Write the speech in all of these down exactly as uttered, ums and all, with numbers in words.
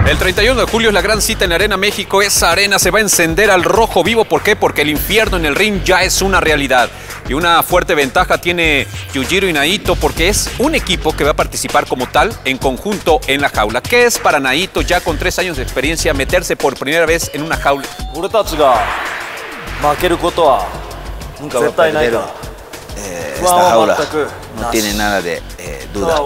El treinta y uno de julio es la gran cita en la Arena México. Esa arena se va a encender al rojo vivo. ¿Por qué? Porque el infierno en el ring ya es una realidad. Y una fuerte ventaja tiene Yujiro y Naito porque es un equipo que va a participar como tal en conjunto en la jaula. ¿Qué es para Naito, ya con tres años de experiencia, meterse por primera vez en una jaula? Eh, esta jaula no tiene nada de eh, duda.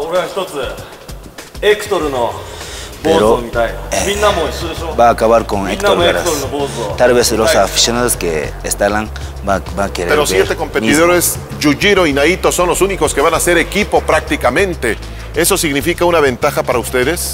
Pero eh, va a acabar con Héctor Garas. Tal vez los aficionados que estarán van va a querer. Pero siete competidores, Yujiro y Naito son los únicos que van a ser equipo prácticamente. ¿Eso significa una ventaja para ustedes?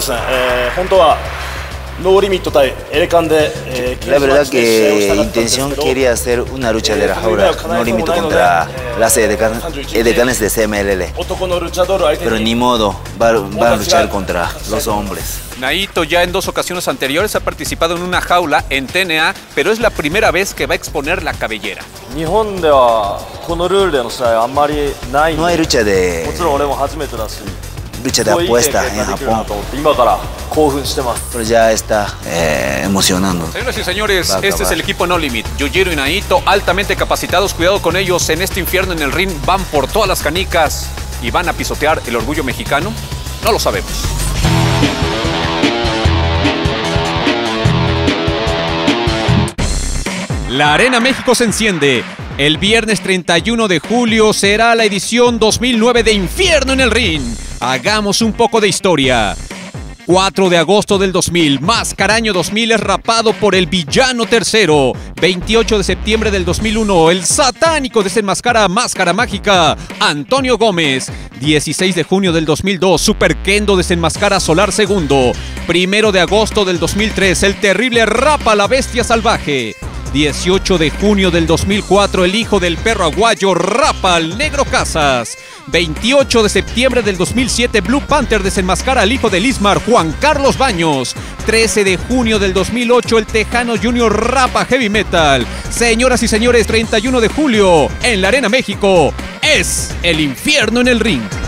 La verdad que intención quería hacer una lucha de la jaula no límite contra las edecanes de C M L L. Pero ni modo, van va a luchar contra los hombres. Naito ya en dos ocasiones anteriores ha participado en una jaula en T N A, pero es la primera vez que va a exponer la cabellera. No hay lucha de... lucha de apuesta en Japón. Pero ya está eh, emocionando. Señoras y señores, este es el equipo No Limit. Yujiro y Naito, altamente capacitados. Cuidado con ellos en este infierno en el ring. Van por todas las canicas y van a pisotear el orgullo mexicano. No lo sabemos. La Arena México se enciende. El viernes treinta y uno de julio será la edición dos mil nueve de Infierno en el Ring. Hagamos un poco de historia. cuatro de agosto del dos mil, Máscara año dos mil es rapado por el villano tercero. veintiocho de septiembre del dos mil uno, el satánico desenmascara a Máscara Mágica, Antonio Gómez. dieciséis de junio del dos mil dos, Super Kendo desenmascara a Solar segundo. primero de agosto del dos mil tres, el terrible rapa a la bestia salvaje. dieciocho de junio del dos mil cuatro, el hijo del perro aguayo rapa al Negro Casas. veintiocho de septiembre del dos mil siete, Blue Panther desenmascara al hijo del Ismar, Juan Carlos Baños. trece de junio del dos mil ocho, el Tejano Junior rapa Heavy Metal. Señoras y señores, treinta y uno de julio, en la Arena México, es el infierno en el ring.